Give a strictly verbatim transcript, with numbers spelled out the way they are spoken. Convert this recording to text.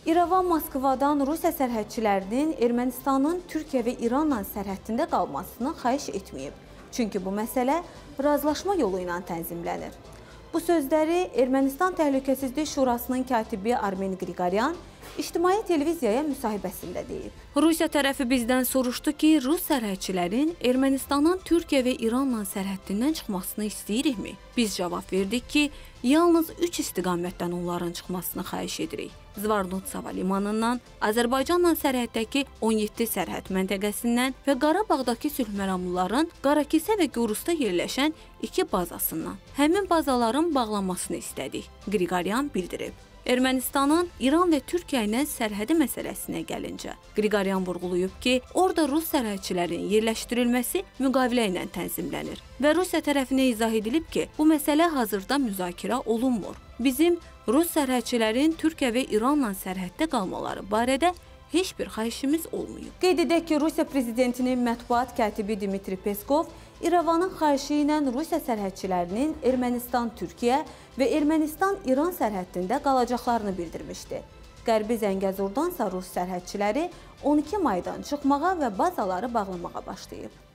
İrəvan Moskvadan Rusiya sərhədçilərinin Ermənistanın Türkiyə və İranla sərhədində qalmasını xahiş etməyib. Çünki bu məsələ razılaşma yolu ilə tənzimlənir. Bu sözləri Ermənistan Təhlükəsizlik Şurasının katibi Armen Qriqoryan İctimai televiziyaya müsahibəsində deyib. Rusiya tərəfi bizdən soruşdu ki, Rus sərhədçilərin Ermənistanın Türkiyə və İranla sərhəddindən çıxmasını istəyirikmi? Biz cavab verdik ki, yalnız üç istiqamətdən onların çıxmasını xahiş edirik. Zvarnottsava limanından, Azərbaycanla sərhəddəki on yeddi sərhəd məntəqəsindən və Qarabağdakı sülhməramlıların Qarakəsə və Gorusda yerləşən iki bazasından. Həmin bazaların bağlanmasını istədik, Qriqoryan bildirib. Ermənistanın İran və Türkiyə ilə sərhədi məsələsinə gəlincə, Qriqoryan vurğulayıb ki, orada Rus sərhədçilərin yerləşdirilməsi müqavilə ilə tənzimlənir və Rusiya tərəfinə izah edilib ki, bu məsələ hazırda müzakirə olunmur. Bizim Rus sərhədçilərin Türkiyə və İranla sərhəddə qalmaları barədə heç bir xahişimiz olmayıb. Qeyd edək ki, Rusiya prezidentinin mətbuat katibi Dmitri Peskov İrəvanın xahişi ilə Rusiya sərhədçilərinin Ermənistan, Türkiyə və Ermənistan-İran sərhəddində qalacaqlarını bildirmişdi. Qərbi Zəngəzurdansa Rus sərhədçiləri on iki maydan çıxmağa və bazaları bağlamağa başlayıb.